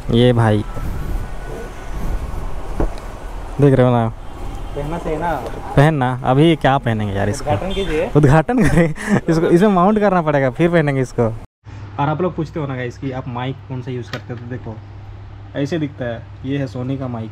ये भाई देख रहे हो ना, पहनना चाहिए ना। पहनना अभी क्या पहनेंगे यार, इसको उद्घाटन कीजिए। उद्घाटन करें इसको, इसमें माउंट करना पड़ेगा फिर पहनेंगे इसको। और आप लोग पूछते हो ना गाइस कि आप माइक कौन सा यूज़ करते हो, तो देखो ऐसे दिखता है, ये है सोनी का माइक।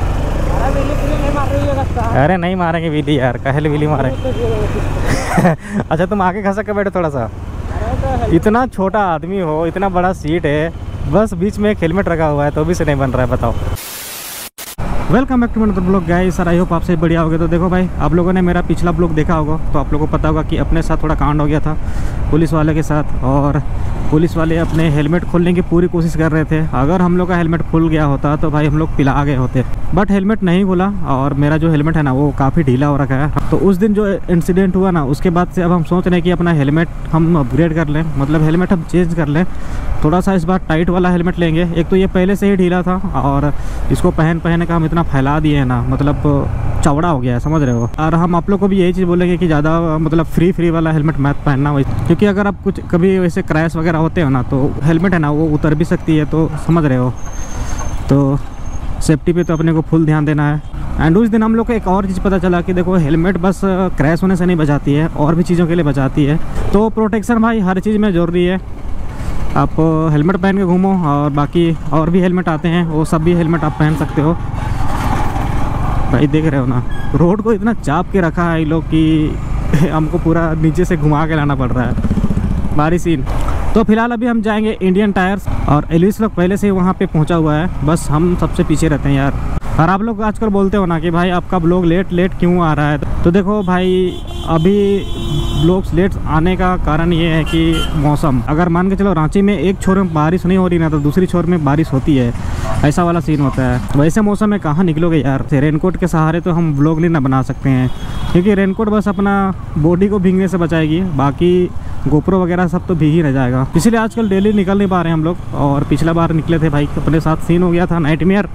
अरे नहीं मारेंगे बिल्ली यार, कहले बिल्ली मारे। अच्छा तुम आगे खसक के बैठो थोड़ा सा, इतना छोटा आदमी हो, इतना बड़ा सीट है, बस बीच में एक हेलमेट रखा हुआ है तो भी से नहीं बन रहा है, बताओ। Welcome back to my blog guys, sir I hope आपसे बढ़िया होगा। तो देखो भाई, आप लोगों ने मेरा पिछला ब्लॉग देखा होगा तो आप लोगों को पता होगा कि अपने साथ थोड़ा कांड हो गया था पुलिस वाले के साथ, और पुलिस वाले अपने हेलमेट खोलने की पूरी कोशिश कर रहे थे। अगर हम लोग का हेलमेट खुल गया होता तो भाई हम लोग पिला गए होते, बट हेलमेट नहीं खुला और मेरा जो हेलमेट है ना वो काफ़ी ढीला हो रखा है। तो उस दिन जो इंसिडेंट हुआ ना, उसके बाद से अब हम सोच रहे हैं कि अपना हेलमेट हम अपग्रेड कर लें, मतलब हेलमेट हम चेंज कर लें, थोड़ा सा इस बार टाइट वाला हेलमेट लेंगे। एक तो ये पहले से ही ढीला था और इसको पहन के हम इतना फैला दिए हैं ना, मतलब चौड़ा हो गया है, समझ रहे हो। और हम आप लोग को भी यही चीज़ बोलेंगे कि ज़्यादा मतलब फ्री वाला हेलमेट मत पहनना, क्योंकि अगर आप कुछ कभी वैसे क्रैश वगैरह होते हो ना तो हेलमेट है ना वो उतर भी सकती है, तो समझ रहे हो। तो सेफ्टी पे तो अपने को फुल ध्यान देना है। एंड उस दिन हम लोग को एक और चीज़ पता चला कि देखो हेलमेट बस क्रैश होने से नहीं बचाती है, और भी चीज़ों के लिए बचाती है। तो प्रोटेक्शन भाई हर चीज़ में ज़रूरी है। आप हेलमेट पहन के घूमो, और बाकी और भी हेलमेट आते हैं, वो सब भी हेलमेट आप पहन सकते हो। भाई देख रहे हो ना, रोड को इतना चाप के रखा है ये लोग कि हमको पूरा नीचे से घुमा के लाना पड़ रहा है, भारी सीन। तो फिलहाल अभी हम जाएंगे इंडियन टायर्स, और एलविस लोग पहले से वहाँ पे पहुँचा हुआ है, बस हम सबसे पीछे रहते हैं यार। और आप लोग आजकल बोलते हो ना कि भाई आपका ब्लॉग लेट क्यों आ रहा है, तो देखो भाई अभी ब्लॉग्स लेट आने का कारण ये है कि मौसम, अगर मान के चलो रांची में एक छोर में बारिश नहीं हो रही ना तो दूसरी छोर में बारिश होती है, ऐसा वाला सीन होता है। वैसे मौसम में कहाँ निकलोगे यार, रेनकोट के सहारे तो हम ब्लॉग नहीं ना बना सकते हैं, क्योंकि रेनकोट बस अपना बॉडी को भीगने से बचाएगी, बाकी गोप्रो वगैरह सब तो भीग ही रह जाएगा। इसलिए आजकल डेली निकल नहीं पा रहे हैं हम लोग, और पिछला बार निकले थे भाई अपने साथ सीन हो गया था नाइटमेयर।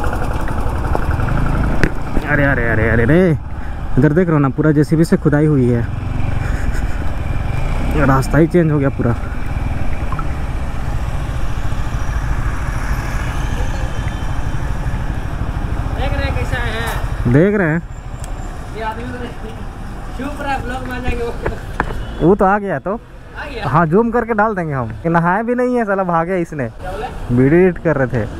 अरे अरे अरे अरे अरे इधर देख रहे हो ना, पूरा जेसीबी से खुदाई हुई है, रास्ता ही चेंज हो गया पूरा। देख रहे हैं कैसा है, देख रहे हैं ये आदमी तो चुप रहा, ब्लॉग में आ जाएंगे। वो तो आ गया, तो आ गया। हाँ जूम करके डाल देंगे हम। कि नहाए भी नहीं है साला, भाग गया इसने, वीडियो एडिट कर रहे थे।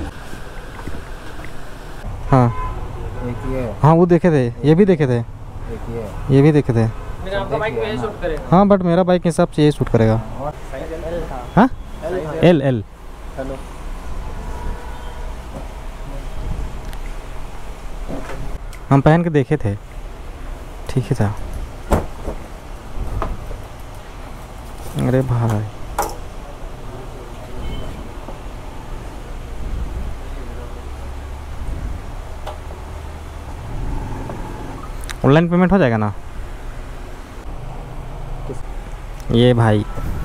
हाँ हाँ वो देखे थे, ये भी देखे थे, ये भी देखे थे। आपका बाइक में शूट करेगा। हाँ बट मेरा बाइक के हिसाब से ये शूट करेगा। हाँ एल हम पहन के देखे थे, ठीक ही था। अरे भाई ऑनलाइन पेमेंट हो जाएगा ना। ये भाई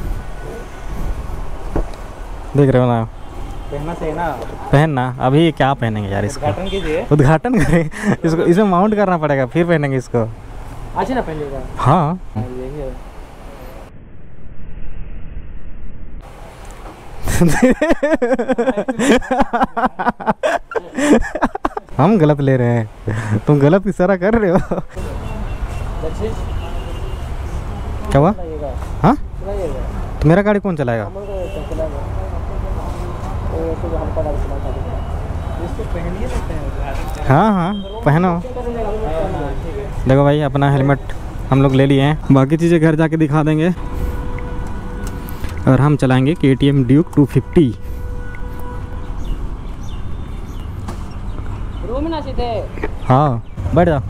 देख रहे हो ना, पहनना चाहिए ना। पहनना अभी क्या पहनेंगे यार, इसको उद्घाटन कीजिए। उद्घाटन करें इसको, इसमें माउंट करना पड़ेगा फिर पहनेंगे इसको। आज ना पहनेगा। हाँ यही है। हम गलत ले रहे हैं, तुम गलत इशारा कर रहे हो। क्या हुआ? हाँ तो मेरा गाड़ी कौन चलाएगा? हाँ हाँ पहनो। देखो भाई अपना हेलमेट हम लोग ले लिए हैं, बाकी चीज़ें घर जाके दिखा देंगे। और हम चलाएंगे KTM ड्यूक 250। रूम ना सीधे। हाँ बैठ जाओ।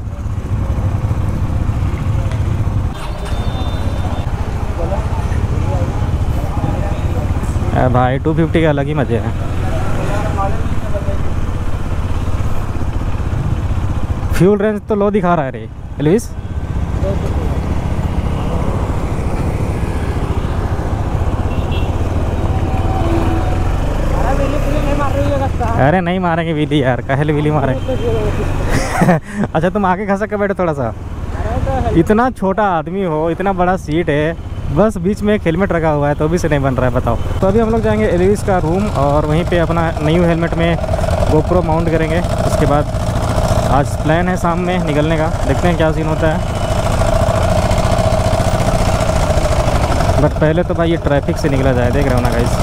भाई 250 के अलग ही मजे हैं। फ्यूल रेंज तो लो दिखा रहा है रे एलविस। अरे नहीं मारेंगे बिल्ली यार, कहले बिल्ली मारे। अच्छा तुम आगे खसक के बैठो थोड़ा सा, इतना छोटा आदमी हो, इतना बड़ा सीट है, बस बीच में एक हेलमेट रखा हुआ है तो भी से नहीं बन रहा है, बताओ। तो अभी हम लोग जाएंगे एलवीस का रूम और वहीं पे अपना न्यू हेलमेट में गोप्रो माउंट करेंगे। उसके बाद आज प्लान है शाम में निकलने का, देखते हैं क्या सीन होता है। बट पहले तो भाई ये ट्रैफिक से निकला जाए, देख रहे हो ना गाइस।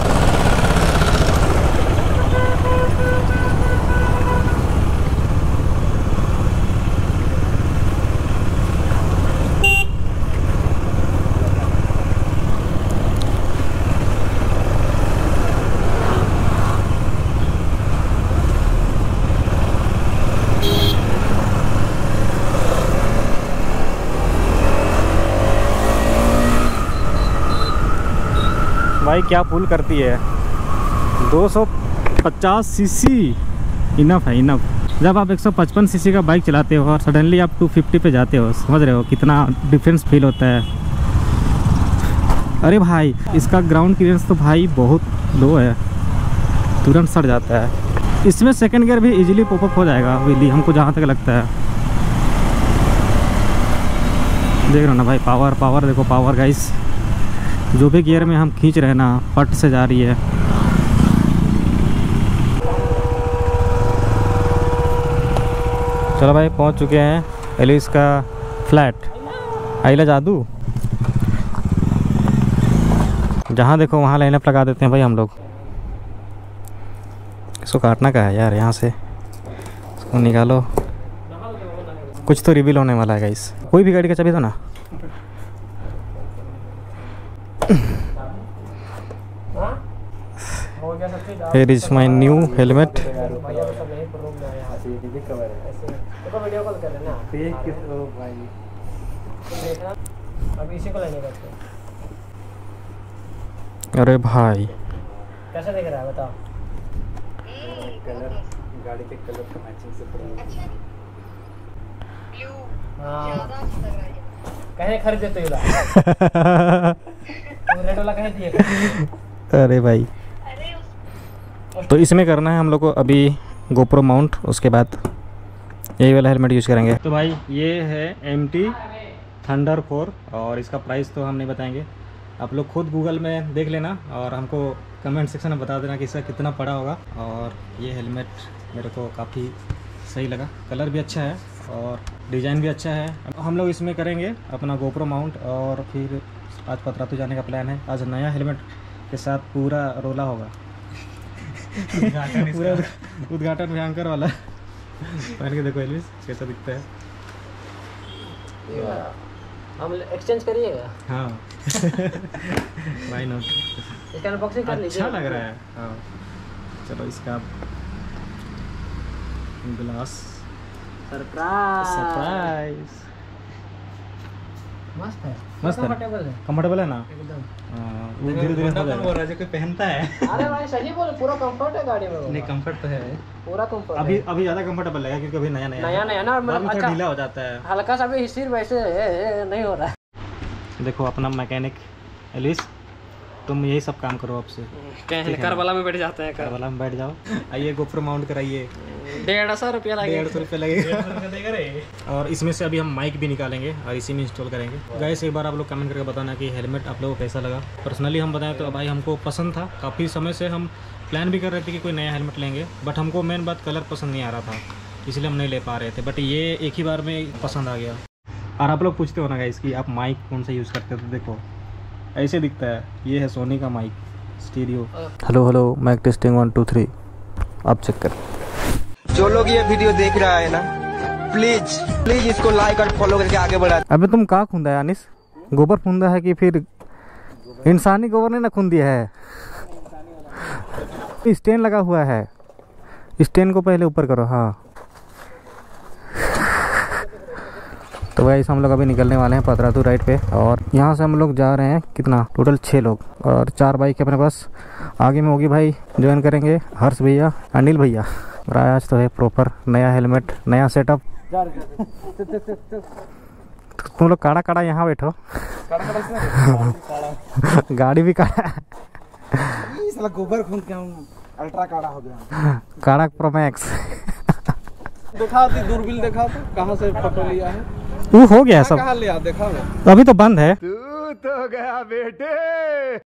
भाई क्या पुल करती है, 250 सीसी इनफ है, इनफ। जब आप 155 सीसी का बाइक चलाते हो और सडनली आप 250 पे जाते हो, समझ रहे हो कितना डिफरेंस फील होता है। अरे भाई इसका ग्राउंड क्लियरेंस तो भाई बहुत लो है, तुरंत सड़ जाता है। इसमें सेकंड गियर भी इजीली पॉपअप हो जाएगा व्हीली, हमको जहाँ तक लगता है। देख रहे हो ना भाई, पावर पावर देखो, पावर गाइस। जो भी गियर में हम खींच रहे हैं ना, फट से जा रही है। चलो भाई पहुंच चुके हैं एलिस का फ्लैट। आइला जादू, जहाँ देखो वहाँ लाइनअप लगा देते हैं भाई हम लोग। इसको काटना का है यार, यहाँ से इसको निकालो। कुछ तो रिवील होने वाला है गाइस। कोई भी गाड़ी का चाबी दो ना। Here is my new helmet. अरे भाई कैसा दिख रहा है बताओ। कलर गाड़ी के कलर का मैचिंग से कहे खरीदे तो रेड वाला कहे दिए। अरे भाई तो इसमें करना है हम लोग को अभी गोप्रो माउंट, उसके बाद यही वाला हेलमेट यूज़ करेंगे। तो भाई ये है MT थंडर 4 और इसका प्राइस तो हम नहीं बताएंगे, आप लोग खुद गूगल में देख लेना और हमको कमेंट सेक्शन में बता देना कि इसका कितना पड़ा होगा। और ये हेलमेट मेरे को काफ़ी सही लगा, कलर भी अच्छा है और डिज़ाइन भी अच्छा है। हम लोग इसमें करेंगे अपना गोप्रो माउंट और फिर आज पतरातू जाने का प्लान है। आज नया हेलमेट के साथ पूरा रोला होगा। पूरा उद्घाटन भयंकर वाला। पहन के देखो एल्विस कैसा दिखता है। हम एक्सचेंज करिएगा। हाँ व्हाई नॉट, इसका अनबॉक्सिंग कर लीजिए। अच्छा लग रहा है। हाँ चलो इसका ग्लास सरप्राइज मस्त है, मस्त है, कंफर्टेबल है, कंफर्टेबल है ना एकदम। वो धीरे धीरे हो जाएगा। कोई पहनता है। अरे भाई सही बोल, पूरा कंफर्ट है गाड़ी में। नहीं कंफर्ट तो है, पूरा कंफर्ट। अभी ज़्यादा कंफर्टेबल लगेगा क्योंकि अभी नया नया ना, बाद में थोड़ा ढीला हो जाता है। हल्का सा भी सिर वैसे नहीं हो रहा है। देखो अपना मैकेनिक एलिस, तुम यही सब काम करो आपसे। कार वाला में बैठ जाते हैं, कार वाला में बैठ जाओ। आइए गोप्रो माउंट कराइए। 150 रुपया लगेगा। 150 रुपये लगेगा। और इसमें से अभी हम माइक भी निकालेंगे और इसी में इंस्टॉल करेंगे। गाइस एक बार आप लोग कमेंट करके बताना कि हेलमेट आप लोगों को कैसा लगा। पर्सनली हम बताएं तो भाई हमको पसंद था, काफ़ी समय से हम प्लान भी कर रहे थे कि कोई नया हेलमेट लेंगे, बट हमको मेन बात कलर पसंद नहीं आ रहा था, इसलिए हम नहीं ले पा रहे थे। बट ये एक ही बार में पसंद आ गया। और आप लोग पूछते हो ना गाइस कि आप माइक कौन सा यूज़ करते हो, तो देखो ऐसे दिखता है। ये है सोनी का mic stereo. Hello mic testing 1 2 3, आप चेक कर। जो लोग ये वीडियो देख रहा है ना, प्लीज इसको लाइक और फॉलो करके आगे बढ़ा। अबे तुम कहाँ खुंदा है अनिस? गोबर खुंदा है कि फिर इंसानी गोबर नहीं ना खुंदी है? स्टैंड लगा हुआ है, स्टैंड को पहले ऊपर करो। हाँ तो भाई हम लोग अभी निकलने वाले हैं पतरातू राइड पे और यहाँ से हम लोग जा रहे हैं कितना, टोटल 6 लोग और 4 बाइक है अपने पास। आगे में होगी भाई ज्वाइन करेंगे हर्ष भैया, अनिल भैया। आज तो है प्रॉपर नया हेलमेट, नया सेटअप। तुम लोग काड़ा काड़ा यहाँ बैठो। गाड़ी भी काड़ा, गोबर खून के हम अल्ट्रा काड़ा हो गया। काड़ा प्रो मैक्स। दिखा दी दूरबीन, देखा तो कहाँ से फोटो लिया है। वो हो गया सब, कहाँ लिया देखा। अभी तो बंद है। तो गया बेटे।